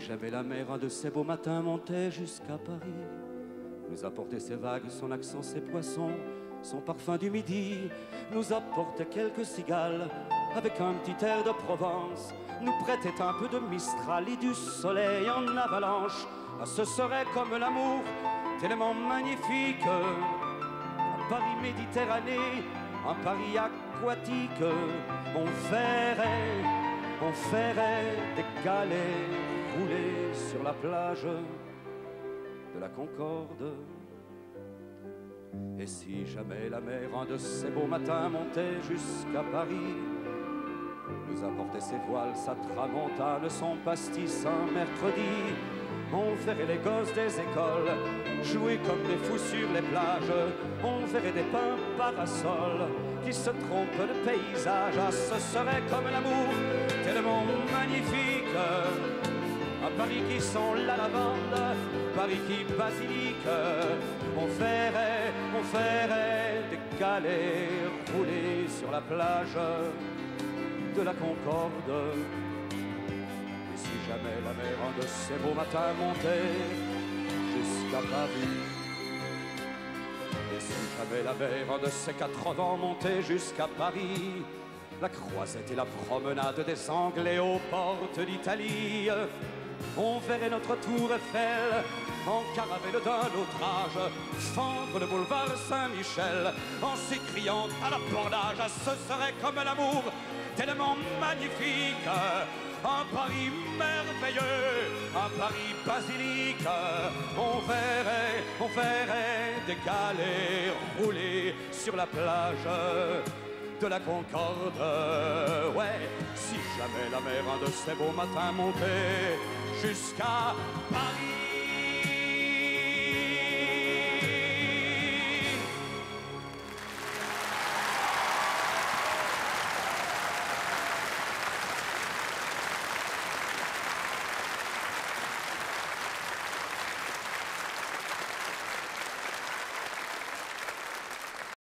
jamais la mer un de ces beaux matins montait jusqu'à Paris, nous apportait ses vagues, son accent, ses poissons, son parfum du midi, nous apportait quelques cigales avec un petit air de Provence, nous prêtait un peu de Mistral et du soleil en avalanche. Ah, ce serait comme l'amour, tellement magnifique, un Paris Méditerranée, un Paris aquatique. On ferait des galets rouler sur la plage de la Concorde. Et si jamais la mer un de ces beaux matins montait jusqu'à Paris, nous apportait ses voiles, sa tramontane, son pastis un mercredi, on verrait les gosses des écoles jouer comme des fous sur les plages, on verrait des pins parasols qui se trompent de paysage. Ah, ce serait comme l'amour, tellement magnifique, un Paris qui sent la lavande, Paris qui basilique. On ferait des galets rouler sur la plage de la Concorde. Et si jamais la mer un de ces beaux matins montait jusqu'à Paris, et si jamais la mer un de ces 4 vents montait jusqu'à Paris, la croisette et la promenade des Anglais aux portes d'Italie, on verrait notre tour Eiffel en caravelle d'un autre âge fendre le boulevard Saint-Michel en s'écriant à l'abordage. Ah, ce serait comme l'amour, tellement magnifique, un Paris merveilleux, un Paris basilique. On verrait des galets rouler sur la plage de la Concorde. Ouais, si jamais la mer un de ces beaux matins montait jusqu'à Paris.